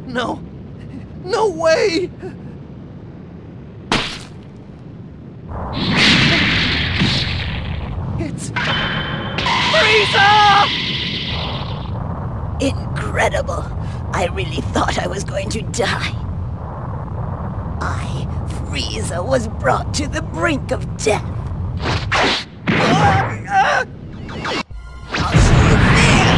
No. No way! It's... Frieza! Incredible. I really thought I was going to die. Frieza, was brought to the brink of death. I'll see you there!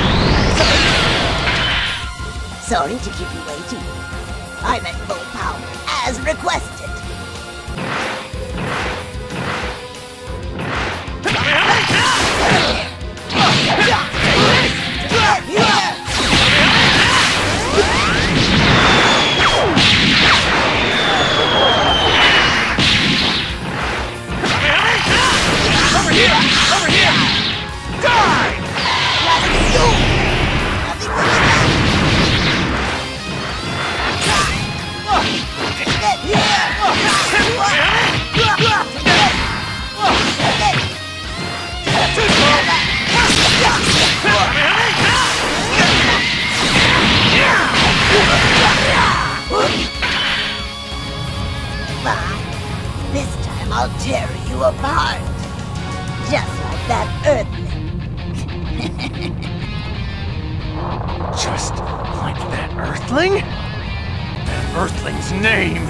Sorry to keep you waiting. I'm at full power, as requested. This time I'll tear you apart. Just like that Earthling. Just like that Earthling? That Earthling's name!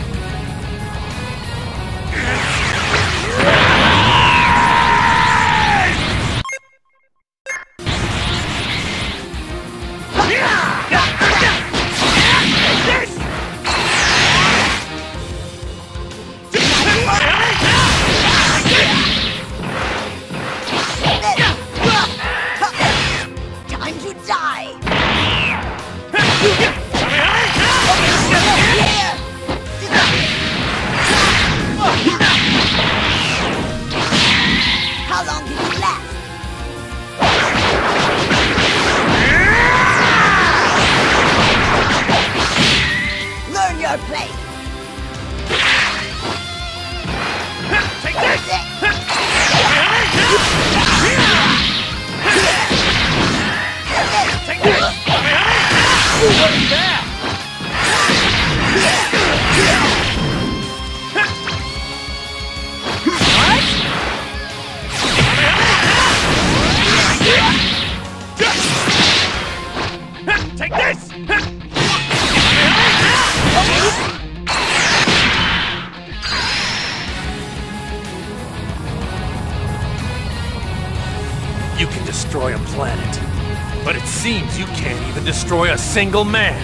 Time to die! How long did you last? Learn your place! Take this! Take this! What's that? Take this! You can destroy a planet, but it seems you can't even destroy a single man.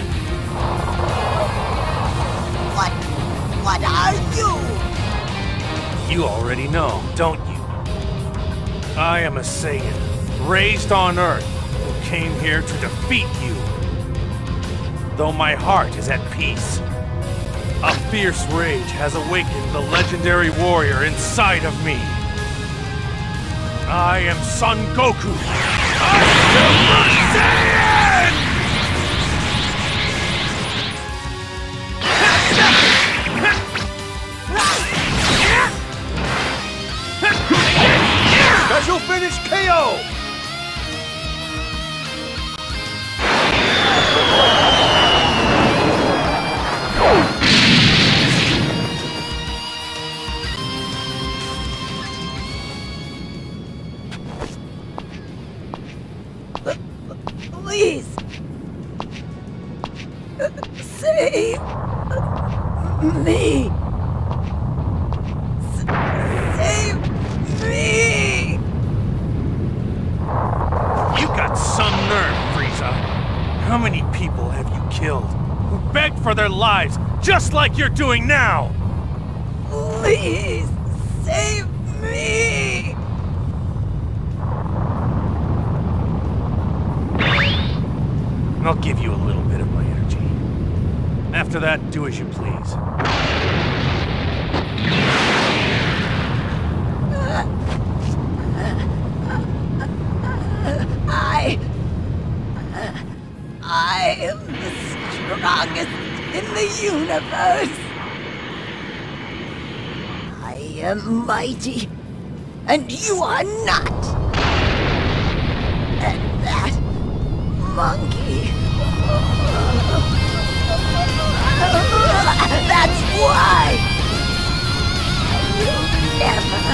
What are you? You already know, don't you? I am a Saiyan, raised on Earth, who came here to defeat you. Though my heart is at peace, a fierce rage has awakened the legendary warrior inside of me. I am Son Goku, a Super Saiyan! Special finish KO! Please! Save me! Save me! You got some nerve, Frieza. How many people have you killed who begged for their lives just like you're doing now? Please! Save me! I'll give you a little bit of my energy. After that, do as you please. I am the strongest in the universe. I am mighty, and you are not. And that monkey. That's why! You'll never,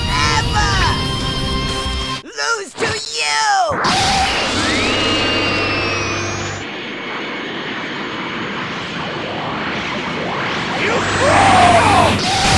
ever lose to you! You fool!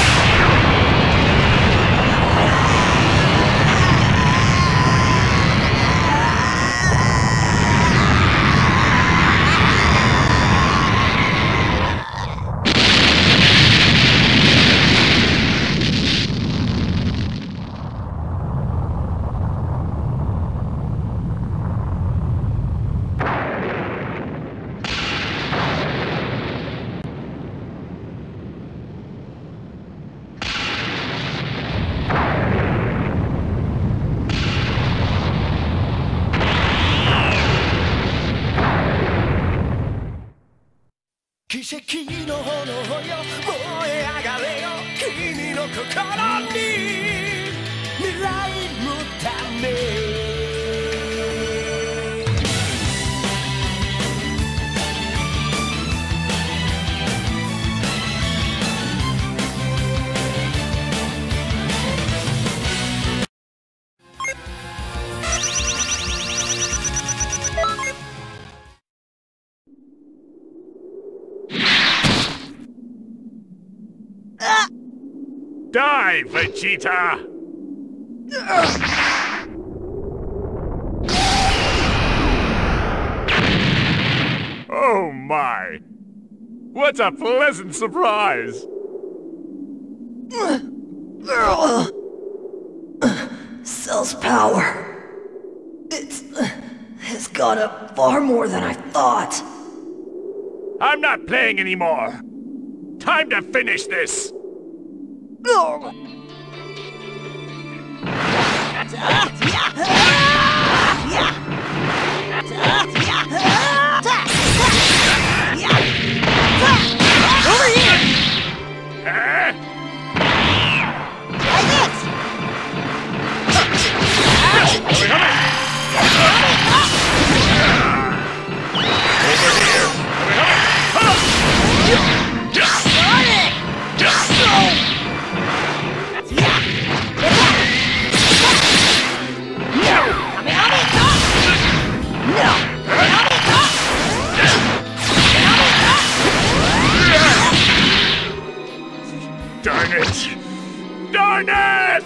Die, Vegeta! Oh my! What a pleasant surprise! Cell's power. It's gone up far more than I thought. I'm not playing anymore! Time to finish this! Over here! Huh? Like this! Darn it! Darn it!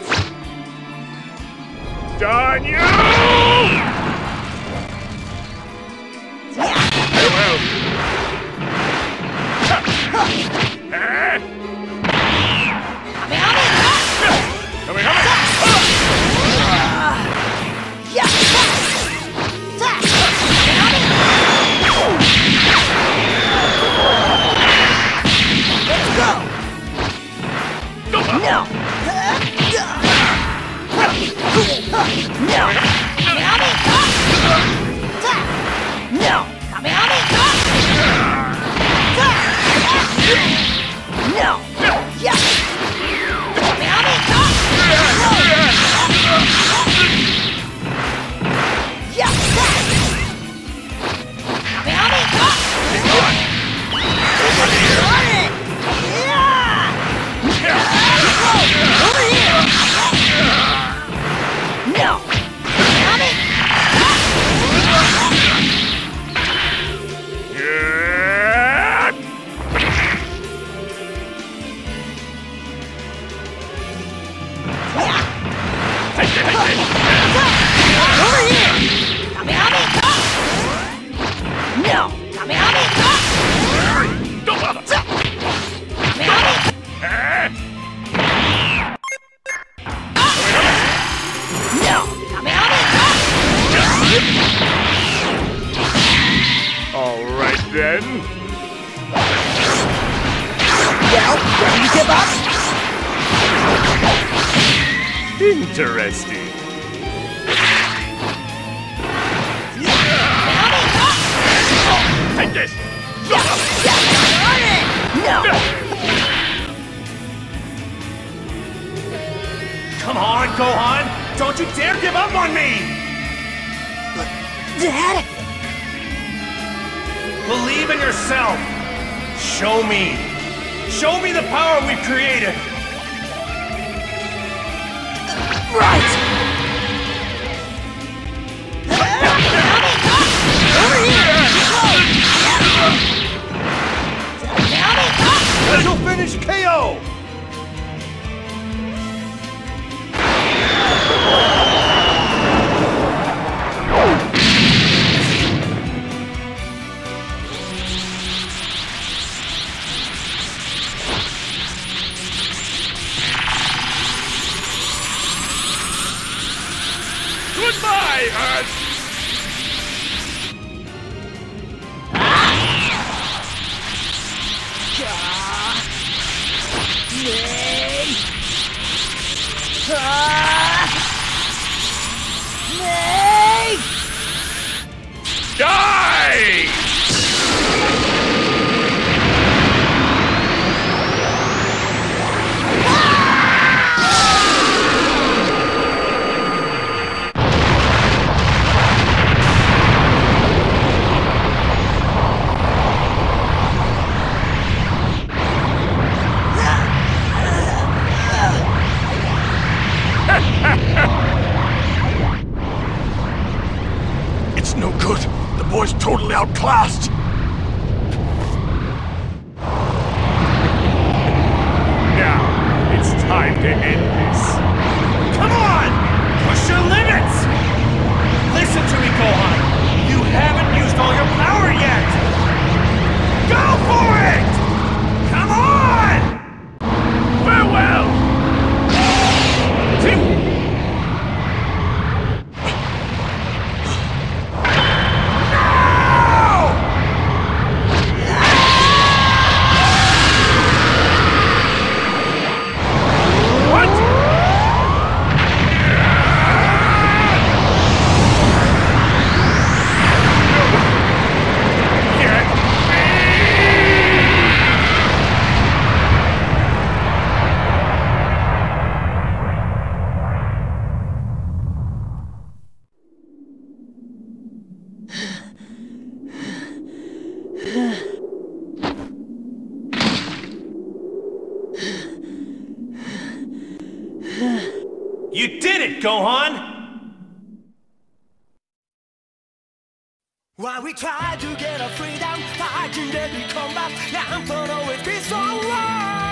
Darn you! Farewell! then. Well, will you give up? Interesting. Take this! No! Come on, Gohan! Don't you dare give up on me! Dad? Believe in yourself! Show me! Show me the power we've created! Right! Special finish KO! Goodbye, Earth! Die! It's no good. The boy's totally outclassed. Now, it's time to end this. Come on! Push your limits! Listen to me, Gohan. You haven't used all your power yet! Go for it! Come on! Farewell! You did it, Gohan! While we try to get our freedom, fighting deadly combat, and for always be so wrong.